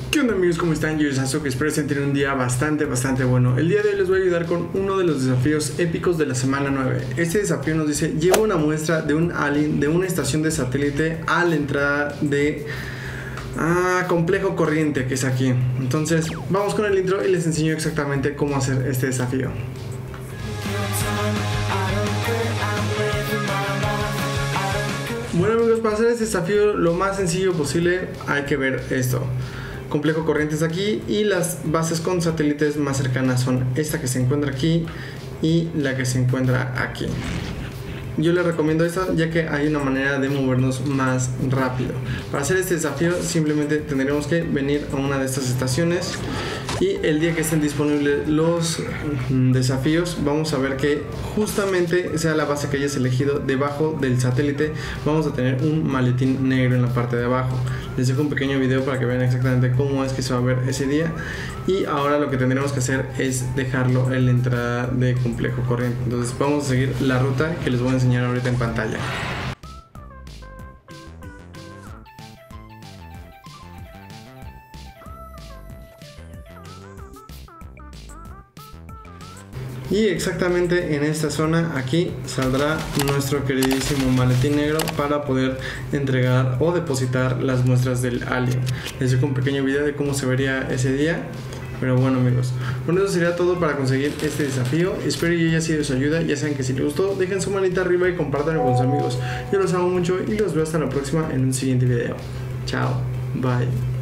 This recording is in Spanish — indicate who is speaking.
Speaker 1: ¿Qué onda amigos? ¿Cómo están? Yo soy Sasuke, espero que tengan un día bastante bueno. El día de hoy les voy a ayudar con uno de los desafíos épicos de la semana 9. Este desafío nos dice, lleva una muestra de un alien de una estación de satélite a la entrada de Complejo Corriente, que es aquí. Entonces vamos con el intro y les enseño exactamente cómo hacer este desafío. Bueno amigos, para hacer este desafío lo más sencillo posible hay que ver esto. Complejo Corrientes aquí y las bases con satélites más cercanas son esta que se encuentra aquí y la que se encuentra aquí. Yo les recomiendo esta ya que hay una manera de movernos más rápido. Para hacer este desafío simplemente tendremos que venir a una de estas estaciones y el día que estén disponibles los desafíos vamos a ver que justamente sea la base que hayas elegido, debajo del satélite vamos a tener un maletín negro en la parte de abajo. Les dejo un pequeño video para que vean exactamente cómo es que se va a ver ese día. Y ahora lo que tendremos que hacer es dejarlo en la entrada de Complejo Corriente. Entonces vamos a seguir la ruta que les voy a enseñar ahorita en pantalla. Y exactamente en esta zona aquí saldrá nuestro queridísimo maletín negro para poder entregar o depositar las muestras del alien. Les dejo un pequeño video de cómo se vería ese día. Pero bueno amigos, bueno, eso sería todo para conseguir este desafío. Espero que haya sido de su ayuda. Ya saben que si les gustó, dejen su manita arriba y compártanlo con sus amigos. Yo los amo mucho y los veo hasta la próxima en un siguiente video. Chao, bye.